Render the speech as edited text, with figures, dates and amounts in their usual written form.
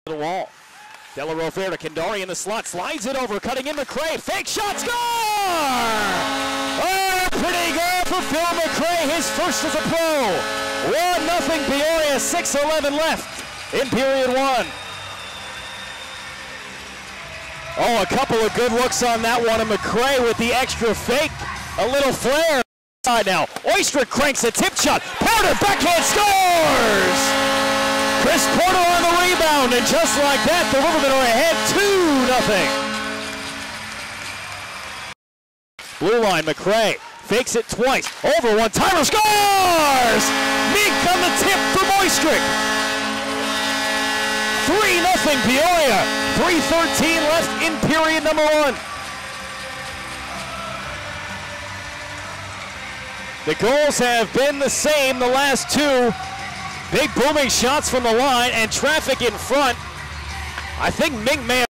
The wall. De La Rovere to Kendari in the slot, slides it over, cutting in McRae, fake shot, score! Oh, pretty good for Phil McRae, his first as a pro. 1-0 Peoria, 6:11 left in period one. Oh, a couple of good looks on that one, and McRae with the extra fake, a little flare. Now, Oystrick cranks a tip shot, Porter backhand scores! Chris Porter on the rebound, and just like that, the Rivermen are ahead 2-0. Blue line, McRae fakes it twice, over one-timer, scores! Meek on the tip from Oystrick. 3-0 Peoria, 3:13 left in period number one. The goals have been the same the last two. Big booming shots from the line and traffic in front. I think Mink may have